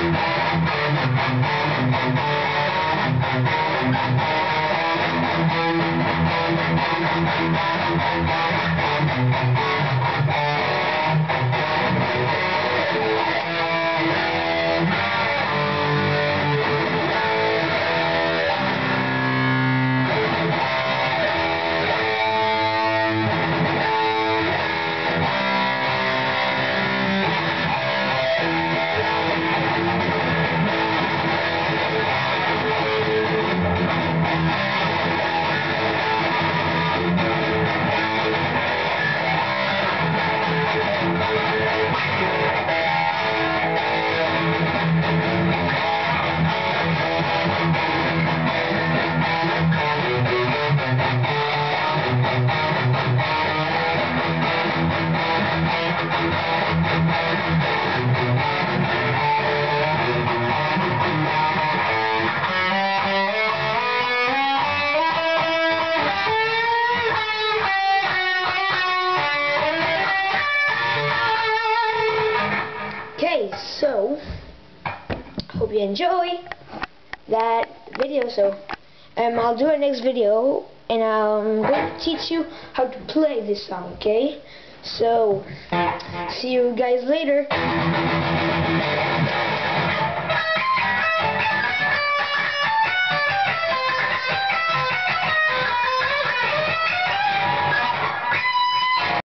So, hope you enjoy that video. So, I'll do a next video, and I'm going to teach you how to play this song, okay? So, see you guys later.